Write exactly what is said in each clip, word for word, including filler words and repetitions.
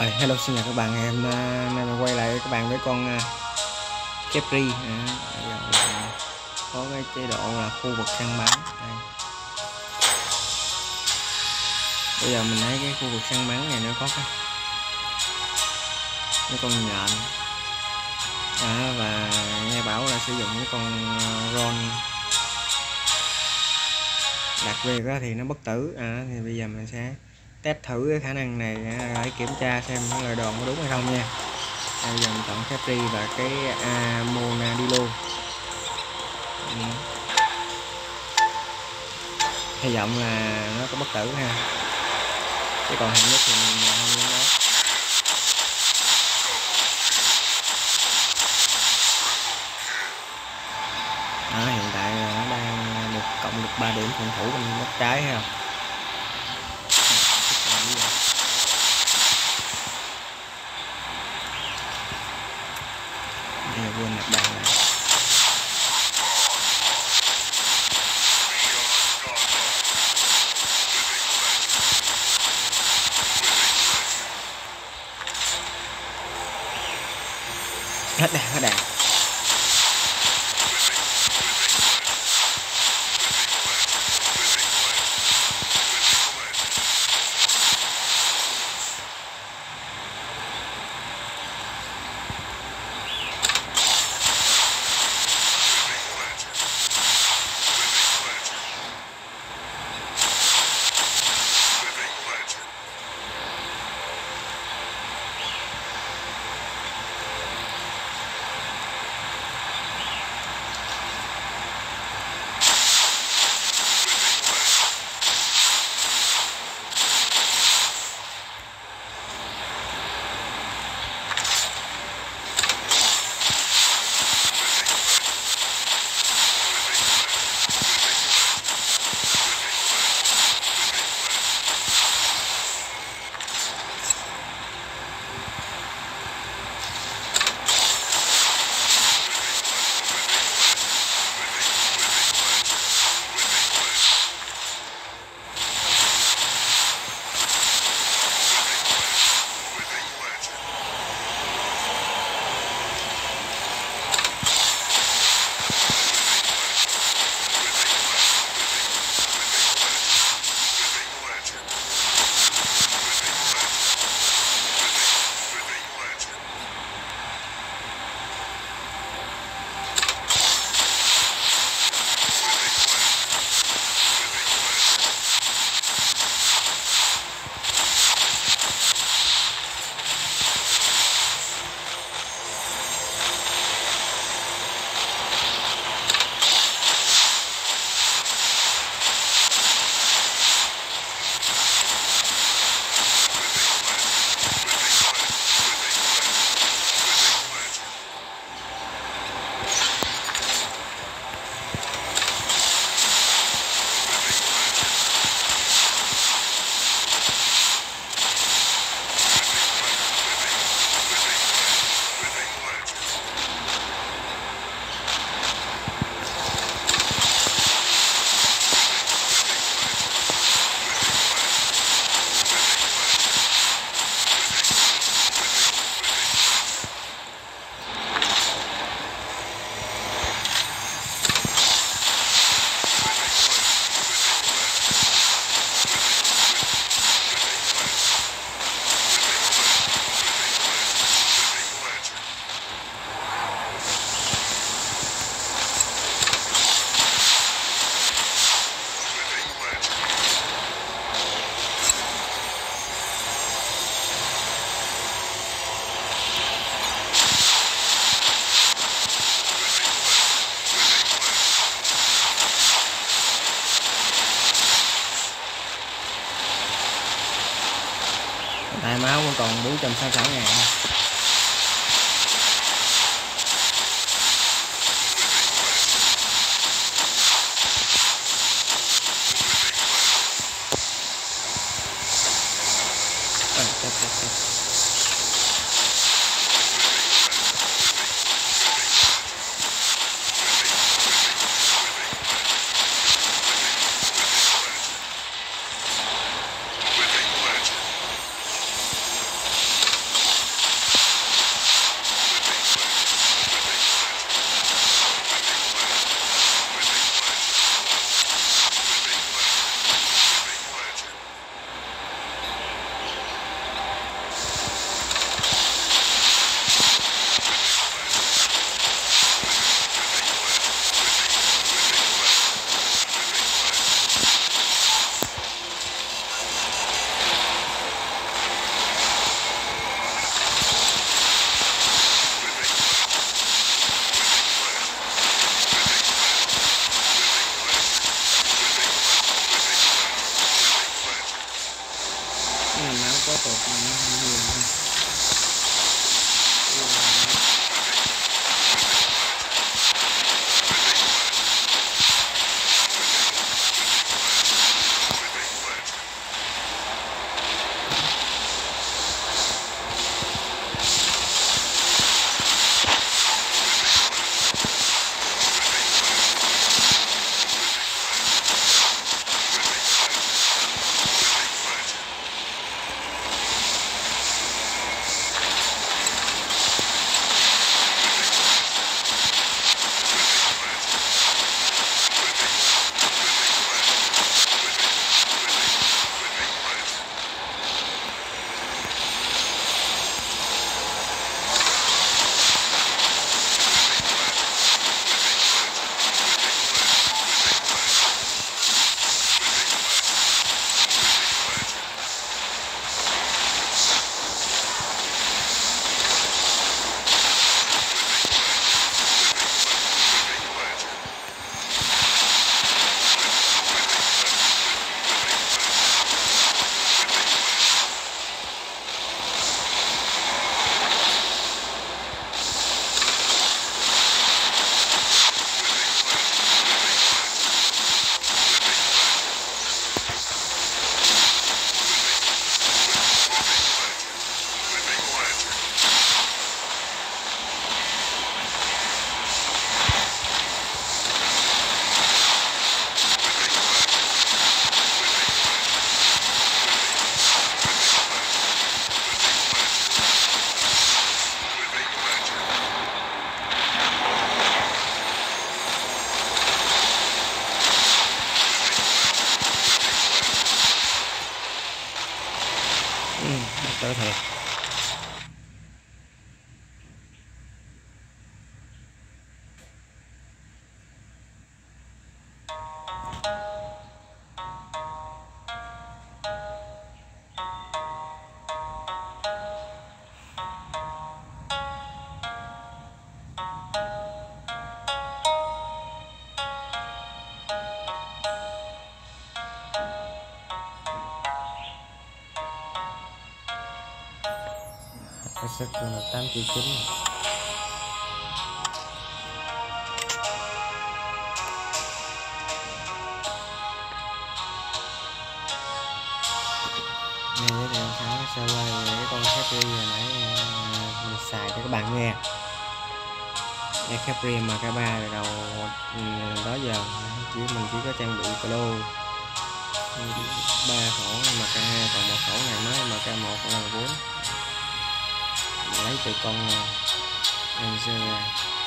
Ờ, Hello, xin chào các bạn. Em à, nay mình quay lại các bạn với con uh, Jeffrey. À, bây giờ là có cái chế độ là khu vực săn bắn. Đây. Bây giờ mình thấy cái khu vực săn bắn này nó có cái, cái con nhện, à, và nghe bảo là sử dụng cái con uh, ron đặc biệt đó thì nó bất tử. À, thì bây giờ mình sẽ test thử cái khả năng này để kiểm tra xem cái lời đồn có đúng hay không nha. Bây giờ mình chọn Jeffrey và cái Amonadillo. Ừ. Hy vọng là nó có bất tử ha, chứ còn hạng nhất thì mình không dám nói. Đó, hiện tại nó đang được cộng được ba điểm phòng thủ bên góc trái ha. Bây giờ quên nạp đạn lại. Hết đạn, hết đạn. Tại máu vẫn còn bốn trăm sáu mươi sáu ngàn. À, chết, chết, chết. Tới thiệt. Cái sức là tám triệu chín. Nghe giới thiệu sáu sơ qua về cái con Capri hồi nãy mình xài cho các bạn nghe. Cái Capri em ca ba từ đầu đó giờ chỉ mình chỉ có trang bị Pro ba khẩu em ca hai, còn một khẩu này mới em ca một là bốn, lấy từ con Ranger ra.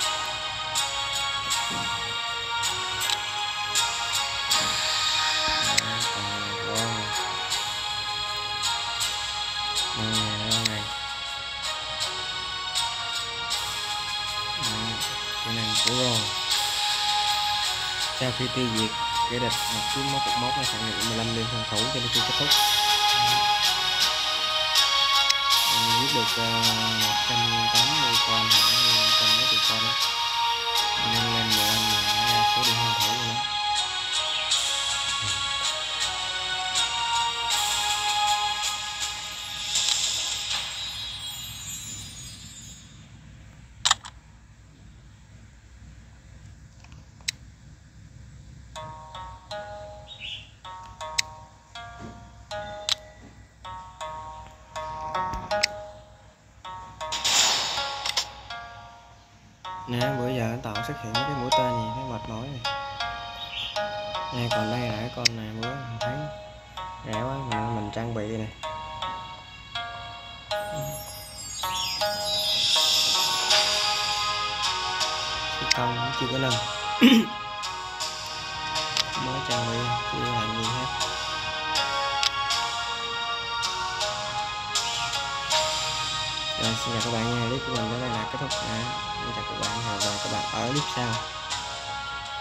Kỹ năng của Ron sau khi tiêu diệt kẻ địch một chiếc móc một móc là sản lượng mười lăm liên phòng thủ cho đến khi kết thúc. Giết được uh, một trăm tám mươi con hả, một trăm mấy chục con đó, nhân lên mười lăm là ra số điểm phòng thủ của nó. Nè bữa giờ tạo xuất hiện cái mũi tên gì thấy mệt mỏi này. Nè còn đây là cái con này bữa mình thấy rẻ quá mà mình trang bị này. Cái con cũng chưa có nâng. Mới trang bị chưa làm gì hết. Rồi xin chào các bạn nha, clip của mình đến đây là kết thúc. À, xin chào các bạn, hẹn gặp lại các bạn ở clip sau.